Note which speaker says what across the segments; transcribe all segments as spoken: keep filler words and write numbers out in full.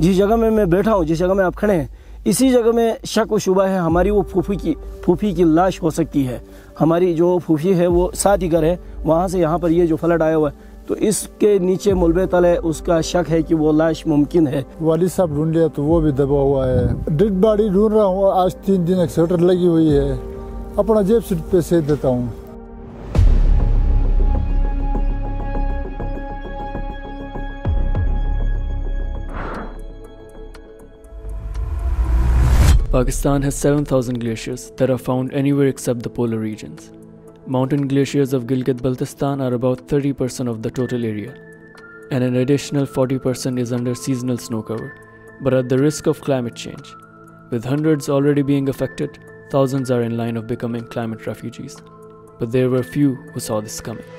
Speaker 1: जिस जगह में मैं बैठा हूँ, जिस जगह में आप खड़े हैं, इसी जगह में शक व शुबा है हमारी वो फूफी की फूफी की लाश हो सकती है। हमारी जो फूफी है वो साथ ही घर है, वहाँ से यहाँ पर ये जो फ्लड आया हुआ है, तो इसके नीचे मुलबे तले उसका शक है कि वो लाश मुमकिन है।
Speaker 2: वालिद साहब ढूंढ लिया तो वो भी दबा हुआ है। डेड बॉडी ढूंढ रहा हूँ, आज तीन दिन एक्सीटर लगी हुई है, अपना जेब से पैसे देता हूँ।
Speaker 3: Pakistan has seven thousand glaciers that are found anywhere except the polar regions. Mountain glaciers of Gilgit-Baltistan are about thirty percent of the total area, and an additional forty percent is under seasonal snow cover, but at the risk of climate change. With hundreds already being affected, thousands are in line of becoming climate refugees. But there were few who saw this coming.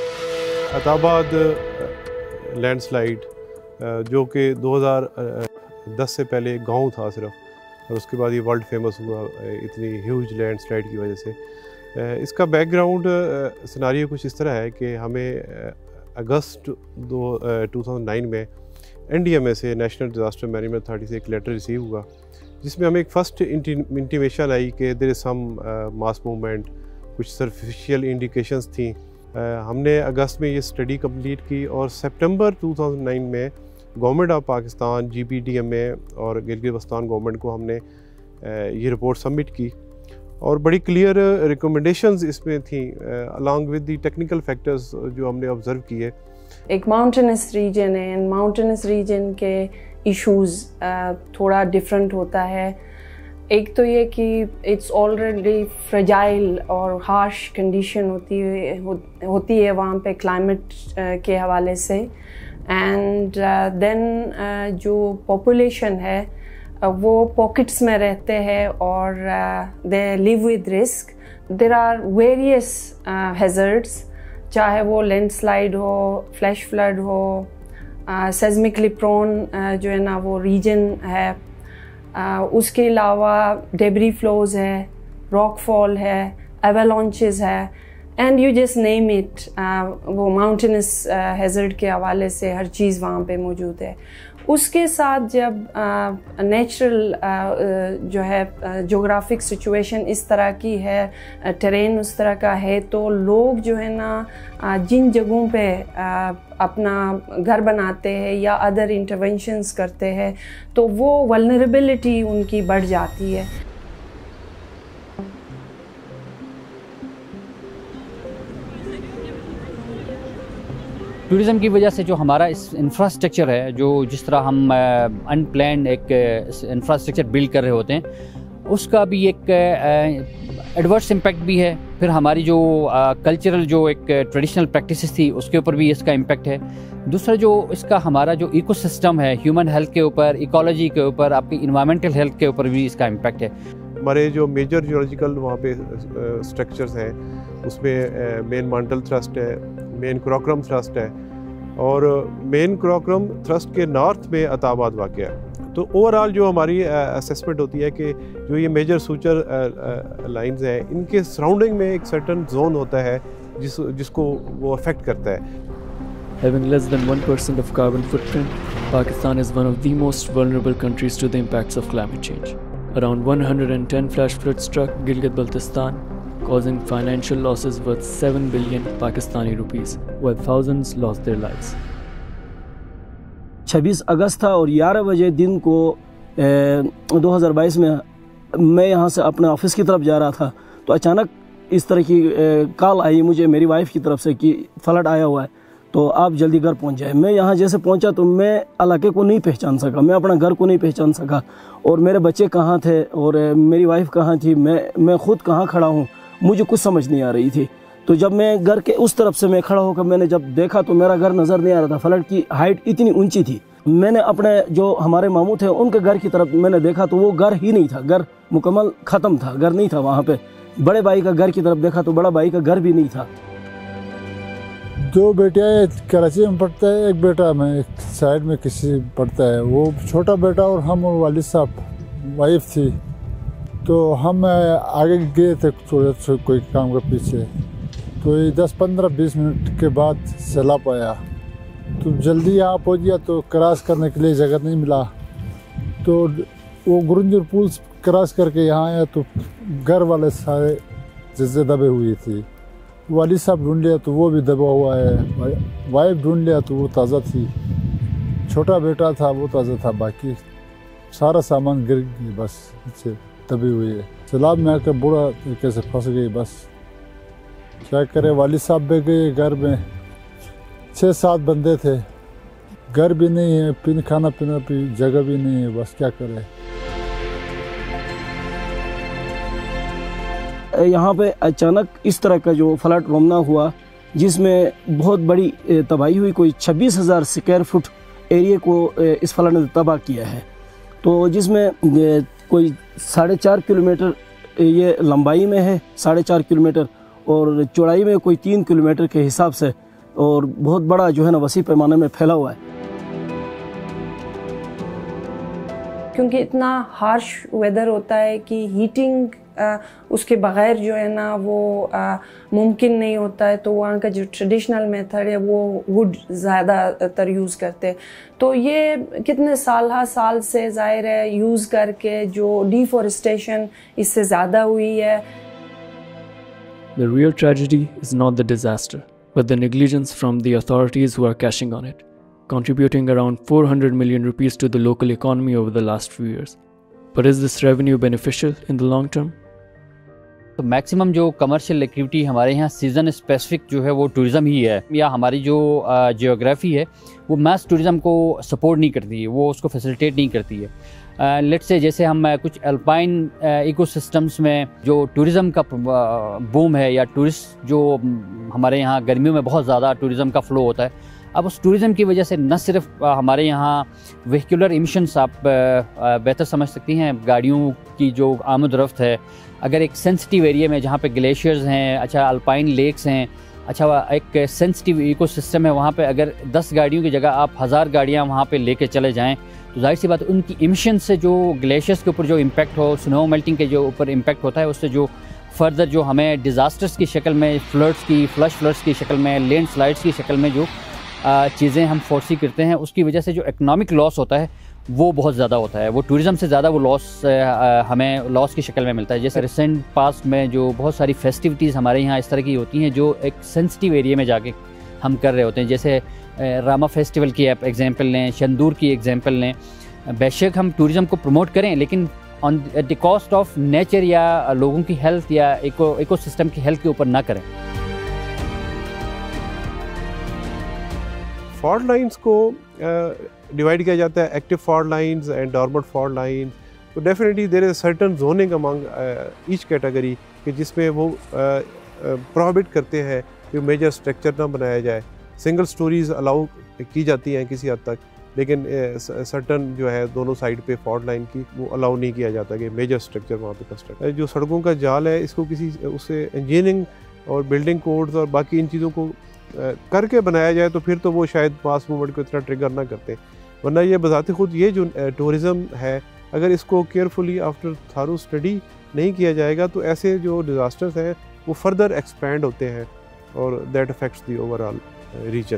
Speaker 4: Atabad landslide जो कि दो हज़ार दस से पहले एक गाँव था सिर्फ, और उसके बाद ये वर्ल्ड फेमस हुआ इतनी ह्यूज लैंडस्लाइड की वजह से। इसका बैकग्राउंड सिनारियो कुछ इस तरह है कि हमें अगस्त दो टू थाउजेंड नाइन में एन डी एम ए से नेशनल डिज़ास्टर मैनेजमेंट अथॉरिटी से एक लेटर रिसीव हुआ, जिसमें हमें एक फ़र्स्ट इंटीमेशन आई कि there is some mass movement, कुछ सरफिशियल इंडिकेशंस थी। हमने अगस्त में ये स्टडी कंप्लीट की और सितंबर टू थाउजेंड नाइन में government of Pakistan, G P D M A और गिलगित-बल्तिस्तान गवर्नमेंट को हमने ये रिपोर्ट सबमिट की और बड़ी क्लियर रिकमेंडेशंस इसमें थी along with the technical factors जो हमने ऑब्ज़र्व किए।
Speaker 5: एक माउंटेनस रीजन है, एंड माउंटेनस रीजन के इश्यूज़ थोड़ा डिफरेंट होता है। एक तो ये कि इट्स ऑलरेडी फ्रेजाइल और हार्श कंडीशन होती है हो, होती है वहाँ पे क्लाइमेट के हवाले से, एंड देन जो पॉपुलेशन है वो पॉकेट्स में रहते हैं और they live with risk. There are various hazards, चाहे वो लैंडस्लाइड हो, फ्लैश फ्लड हो, सेस्मिकली प्रोन जो है ना वो रीजन है, uh, उसके अलावा डेब्री फ्लोज है, रॉक फॉल है, एवेलॉन्चेस है, and you just name it. वो माउंटेनस हैज़र्ड के हवाले से हर चीज़ वहाँ पे मौजूद है। उसके साथ जब नेचुरल uh, uh, जो है जोग्राफिक सिचुएशन इस तरह की है, टेरेन उस तरह का है, तो लोग जो है ना uh, जिन जगहों पे uh, अपना घर बनाते हैं या अदर इंटरवेंशंस करते हैं, तो वो वल्नरेबिलिटी उनकी बढ़ जाती है।
Speaker 6: टूरिज़म की वजह से जो हमारा इस इंफ्रास्ट्रक्चर है, जो जिस तरह हम अनप्लान्ड एक इंफ्रास्ट्रक्चर बिल्ड कर रहे होते हैं, उसका भी एक एडवर्स इम्पैक्ट भी है। फिर हमारी जो कल्चरल जो एक ट्रेडिशनल प्रैक्टिसेस थी उसके ऊपर भी इसका इम्पैक्ट है। दूसरा जो इसका हमारा जो इकोसिस्टम है, ह्यूमन हेल्थ के ऊपर, इकोलॉजी के ऊपर, आपकी इन्वायरमेंटल हेल्थ के ऊपर भी इसका इम्पैक्ट है।
Speaker 4: हमारे जो मेजर जियोलॉजिकल वहाँ पे स्ट्रक्चर्स हैं उसमें मेन मांटल थ्रस्ट है, मेन क्रोक्रम थ्रस्ट है, और मेन क्रोक्रम थ्रस्ट के नॉर्थ में अताबाद वाक़ है। तो ओवरऑल जो हमारी असेसमेंट होती है कि जो ये मेजर सूचर लाइंस हैं, इनके सराउंडिंग में एक सर्टन जोन होता है जिस जिसको वो अफेक्ट करता है।
Speaker 3: Having less than one percent of carbon footprint, Pakistan is one of the most vulnerable countries to the impacts of climate change. Around one hundred ten flash floods struck Gilgit-Baltistan, causing financial losses worth seven billion Pakistani rupees, while thousands lost their lives.
Speaker 1: छब्बीस अगस्त था और ग्यारह बजे दिन को दो हज़ार बाईस में मैं यहाँ से अपने ऑफिस की तरफ जा रहा था, तो अचानक इस तरह की कॉल आई मुझे मेरी वाइफ की तरफ से कि फ्लड आया हुआ है, तो आप जल्दी घर पहुँच जाए। मैं यहाँ जैसे पहुँचा तो मैं इलाके को नहीं पहचान सका, मैं अपना घर को नहीं पहचान सका, और मेरे बच्चे कहाँ थे और मेरी वाइफ कहाँ थी, मैं मैं खुद कहाँ खड़ा हूँ, मुझे कुछ समझ नहीं आ रही थी। तो जब मैं घर के उस तरफ से मैं खड़ा होकर मैंने जब देखा तो मेरा घर नज़र नहीं आ रहा था, फ्लड की हाइट इतनी ऊंची थी। मैंने अपने जो हमारे मामू थे उनके घर की तरफ मैंने देखा तो वो घर ही नहीं था, घर मुकम्मल ख़त्म था, घर नहीं था वहाँ पे। बड़े भाई का घर की तरफ देखा तो बड़ा भाई का घर भी नहीं था।
Speaker 2: दो बेटियाँ कराची में पढ़ता है, एक बेटा में एक साइड में किसी पढ़ता है। वो छोटा बेटा और हम और वालिद साहब वाइफ थी, तो हम आगे गए थे थोड़े से कोई काम के पीछे, तो ये दस पंद्रह बीस मिनट के बाद सैलाब आया, तो जल्दी यहाँ पहुँच गया तो क्रॉस करने के लिए जगह नहीं मिला, तो वो गुरुंजर पुल क्रॉस करके यहाँ आया तो घर वाले सारे जैसे दबे हुए थे। वालिद साहब ढूंढ लिया तो वो भी दबा हुआ है, वाइफ ढूंढ लिया तो वो ताज़ा थी, छोटा बेटा था वो ताज़ा था, बाकी सारा सामान गिर गई, बस नीचे दबी हुई है। सैलाब में आकर बुरा तरीके से फंस गई, बस क्या करे। वालिद साहब भी गए, घर में छः सात बंदे थे, घर भी नहीं है, पीने खाना पीना भी जगह भी नहीं है, बस क्या करें।
Speaker 1: यहाँ पे अचानक इस तरह का जो फ्लड रोमना हुआ जिसमें बहुत बड़ी तबाही हुई, कोई छब्बीस हज़ार स्क्वायर फुट एरिया को इस फ्लड ने तबाह किया है। तो जिसमें कोई साढ़े चार किलोमीटर ये लंबाई में है, साढ़े चार किलोमीटर, और चौड़ाई में कोई तीन किलोमीटर के हिसाब से, और बहुत बड़ा जो है ना वसी पैमाने में फैला हुआ है।
Speaker 5: क्योंकि इतना हार्श वेदर होता है कि हीटिंग आ, उसके बगैर जो है ना वो आ, मुमकिन नहीं होता है, तो वहाँ का जो ट्रेडिशनल मेथड है वो वुड ज़्यादातर यूज़ करते हैं। तो ये कितने साल हा साल से ज़ाहिर है यूज़ करके जो डिफॉरेस्टेशन इससे ज़्यादा हुई है।
Speaker 3: The real tragedy is not the disaster, but the negligence from the authorities who are cashing on it, contributing around four hundred million rupees to the local economy over the last few years. But is this revenue beneficial in the long term?
Speaker 6: तो maximum जो commercial activity हमारे यहाँ season specific जो है वो tourism ही है, या हमारी जो जियोग्राफी है वो मैस टूरिज़म को सपोर्ट नहीं करती है, वो उसको फैसिलिटेट नहीं करती है। लेट्स से जैसे हम uh, कुछ अल्पाइन इकोसिस्टम्स में जो टूरिज़म का बूम है, या टूरिस्ट जो हमारे यहाँ गर्मियों में बहुत ज़्यादा टूरिज़म का फ़्लो होता है, अब उस टूरिज़म की वजह से न सिर्फ हमारे यहाँ व्हीकुलर इमिशंस आप बेहतर समझ सकती हैं, गाड़ियों की जो आमद रफ्त है, अगर एक सेंसिटिव एरिया में जहाँ पे ग्लेशियर्स हैं, अच्छा अल्पाइन लेक्स हैं, अच्छा एक सेंसिटिव इकोसिस्टम है, वहाँ पे अगर दस गाड़ियों की जगह आप हज़ार गाड़ियाँ वहाँ पे लेके चले जाएँ, तो जाहिर सी बात उनकी इमिशन से जो ग्लेशियर्स के ऊपर जो इम्पैक्ट हो, स्नो मेल्टिंग के जो ऊपर इम्पैक्ट होता है, उससे जो फर्दर जो हमें डिज़ास्टर्स की शक्ल में, फ्लड्स की फ्लश फ्लड्स की शक्ल में, लैंड स्लाइड्स की शक्ल में जो चीज़ें हम फोर्सी करते हैं, उसकी वजह से जो इकनॉमिक लॉस होता है वो बहुत ज़्यादा होता है। वो टूरिज़म से ज़्यादा वो लॉस हमें लॉस की शक्ल में मिलता है। जैसे रिसेंट पास्ट में जो बहुत सारी फेस्टिविटीज़ हमारे यहाँ इस तरह की होती हैं जो एक सेंसिटिव एरिया में जाके हम कर रहे होते हैं, जैसे रामा फेस्टिवल की आप एग्जांपल लें, शंदूर की एग्जांपल लें। बेशक हम टूरिज़म को प्रमोट करें, लेकिन on at the cost of nature या लोगों की हेल्थ या इको इकोसिस्टम की हेल्थ के ऊपर ना करें।
Speaker 4: फॉल्ट लाइंस को डिवाइड किया जाता है, active fault lines and dormant fault lines. तो definitely there is certain zoning among each category कि जिसमें वो प्रोहिबिट uh, करते हैं कि मेजर स्ट्रक्चर ना बनाया जाए। सिंगल स्टोरीज अलाउ की जाती हैं किसी हद तक, लेकिन सर्टन uh, जो है दोनों साइड पे फॉल्ट लाइन की वो अलाउ नहीं किया जाता कि मेजर स्ट्रक्चर वहाँ पे कंस्ट्रक्ट। जो सड़कों का जाल है इसको किसी उससे इंजीनियरिंग और बिल्डिंग कोड्स और बाकी इन चीज़ों को करके बनाया जाए तो फिर तो वो शायद मास मूवमेंट को इतना ट्रिगर ना करते, वरना ये बजाते खुद ये जो टूरिज़म है, अगर इसको केयरफुली आफ्टर थारो स्टडी नहीं किया जाएगा तो ऐसे जो डिज़ास्टर्स हैं वो फर्दर एक्सपैंड होते हैं और that affects the overall region.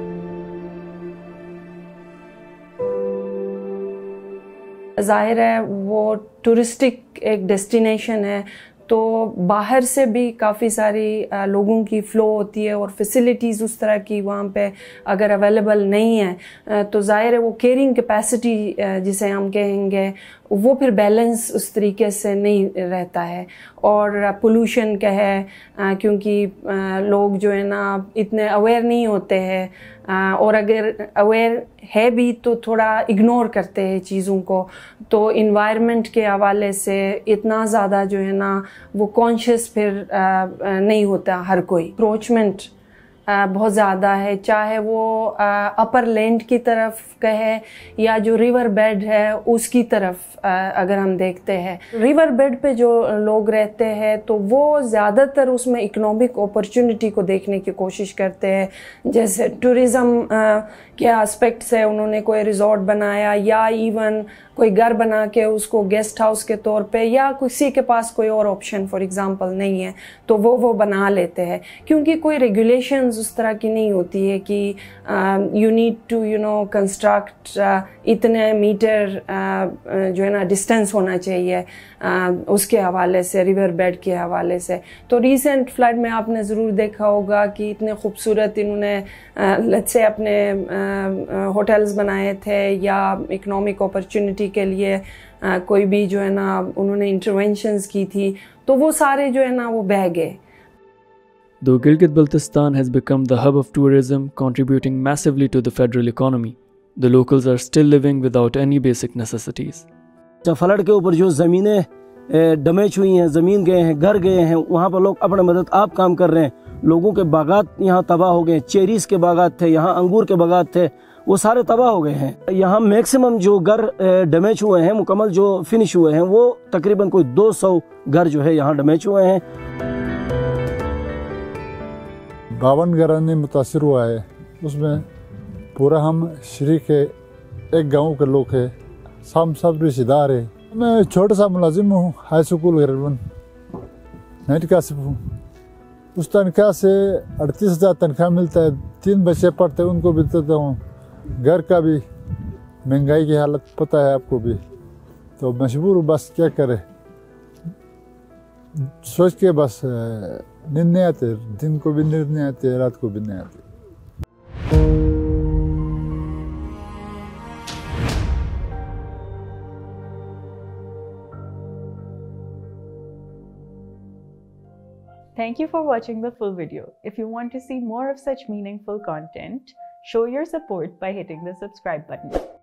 Speaker 5: ज़ाहिर है वो टूरिस्टिक एक डेस्टिनेशन है, तो बाहर से भी काफ़ी सारी लोगों की फ़्लो होती है और फैसिलिटीज़ उस तरह की वहाँ पे अगर अवेलेबल नहीं है तो ज़ाहिर है वो कैरिंग कैपेसिटी जिसे हम कहेंगे वो फिर बैलेंस उस तरीके से नहीं रहता है। और पोल्यूशन का है, क्योंकि लोग जो है ना इतने अवेयर नहीं होते हैं, और अगर अवेयर है भी तो थोड़ा इग्नोर करते हैं चीज़ों को, तो इन्वायरमेंट के हवाले से इतना ज़्यादा जो है ना वो कॉन्शियस फिर नहीं होता हर कोई। अप्रोचमेंट बहुत ज़्यादा है, चाहे वो अपर लैंड की तरफ कहे या जो रिवर बेड है उसकी तरफ अगर हम देखते हैं रिवर बेड पे जो लोग रहते हैं तो वो ज़्यादातर उसमें इकोनॉमिक अपॉर्चुनिटी को देखने की कोशिश करते हैं, जैसे टूरिज़्म के एस्पेक्ट से उन्होंने कोई रिजॉर्ट बनाया या इवन कोई घर बना के उसको गेस्ट हाउस के तौर पे, या किसी के पास कोई और ऑप्शन फॉर एग्जांपल नहीं है तो वो वो बना लेते हैं, क्योंकि कोई रेगुलेशंस उस तरह की नहीं होती है कि you need to you know construct इतने मीटर uh, जो है ना डिस्टेंस होना चाहिए uh, उसके हवाले से, रिवर बेड के हवाले से। तो रीसेंट फ्लड में आपने ज़रूर देखा होगा कि इतने खूबसूरत इन्होंने लेट्स से अपने होटल्स uh, बनाए थे या इकोनॉमिक अपॉर्चुनिटी के लिए uh, कोई भी जो है ना उन्होंने इंटरवेंशंस की थी, तो वो सारे जो है ना वो बह गए।
Speaker 3: Though Gilgit-Baltistan has become the hub of tourism, contributing massively to the federal economy, the locals are still living without any basic necessities.
Speaker 1: Flood के ऊपर जो ज़मीनें डैमेज हुई हैं, ज़मीन गए हैं, घर गए हैं, वहाँ पर लोग अपने मदद आप काम कर रहे हैं। लोगों के बागात यहाँ तबाह हो गए, चेरीज के बागात थे, यहाँ अंगूर के बागात थे, वो सारे तबाह हो गए हैं। यहाँ मैक्सिमम जो घर डैमेज हुए हैं, मुकम्मल जो फिनिश हुए हैं, वो तकरीबन कोई दो सौ घर जो है यहाँ डैमेज हुए हैं।
Speaker 2: बावन घराने मुतासर हुआ है, उसमें पूरा हम शरीक है, एक गांव के लोग हैं, सब सब रिश्तेदार है। मैं छोटा सा मुलाजिम हूँ, हाई स्कूल ग्रेड नाइट कासिफ हूँ। उस तनख्वाह से अड़तीस हज़ार तनख्वाह मिलता है, तीन बच्चे पढ़ते हैं उनको भी देता हूँ। घर का भी महंगाई की हालत पता है आपको भी, तो मजबूर हूँ, बस क्या करे, सोच के बस नींद नहीं आते, दिन को भी नींद नहीं आती, रात को भी नहीं आती।
Speaker 7: Thank you for watching the full video. If you want to see more of such meaningful content, show your support by hitting the subscribe button.